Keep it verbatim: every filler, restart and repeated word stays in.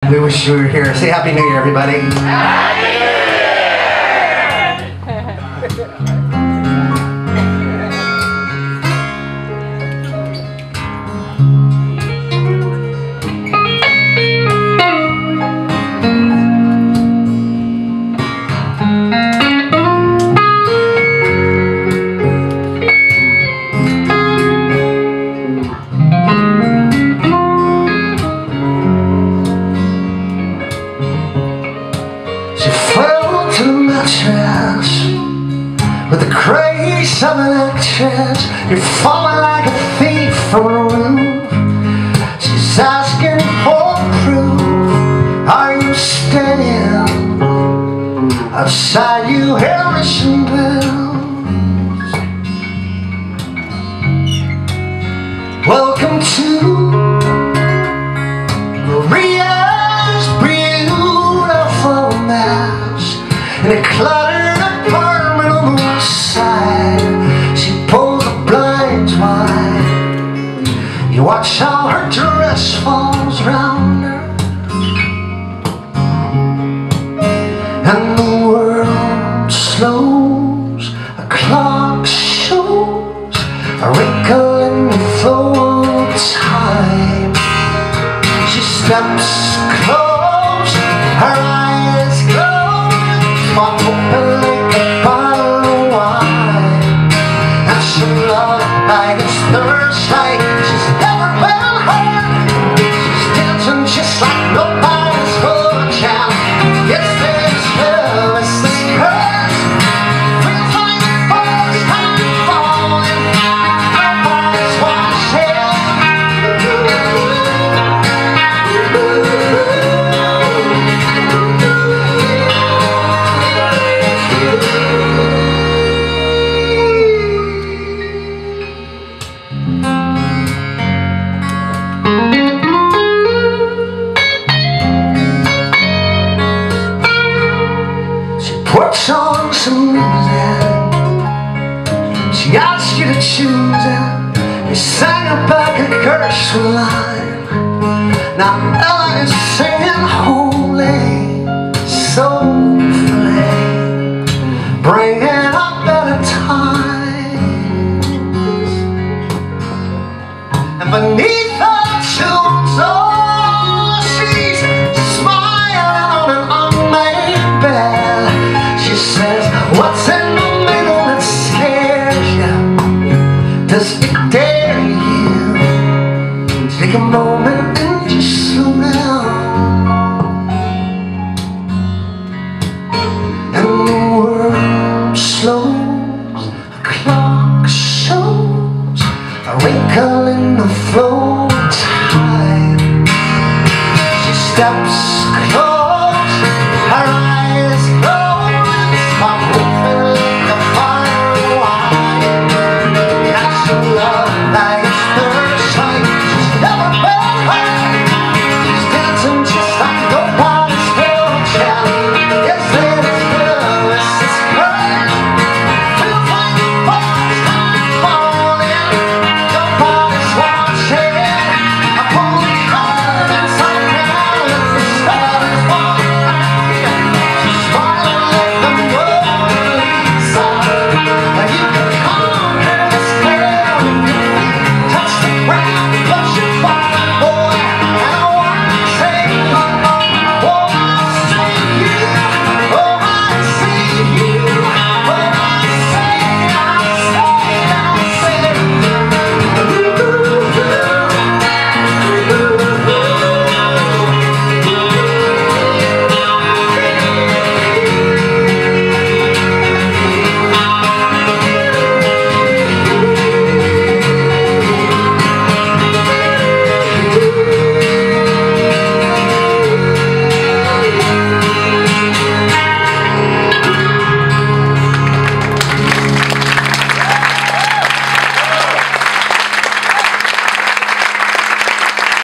We wish you were here. Say Happy New Year, everybody. Happy New Year! With the grace of an actress, you're falling like a thief from a roof. She's asking for proof. Are you staying outside, you Harrison bells? Welcome to Maria's beautiful mess in a cluttered apartment on the west side. She pulls the blinds wide. You watch how her dress falls round her, and the world slows. A clock shows a wrinkle in the flow of time. She steps close, her eyes close, pop open like a bottle of wine. And she loves like it's Thursday. She's never been hurt. She's dancing just like nobody's fortune. It's this love, it's this curse. Feels like the first time falling. Nobody's watching. Puts on some music. She asked you to choose it. You sang her back a curse line. Now Ella is singing holy, soulfully, bringing up better times. And beneath her tunes, oh, she's smiling on an unmade bed. She says, what's in the middle that scares you? Does it dare you? Take a moment and just slow down. And the world slows, a clock shows a wrinkle in the flow of time. She steps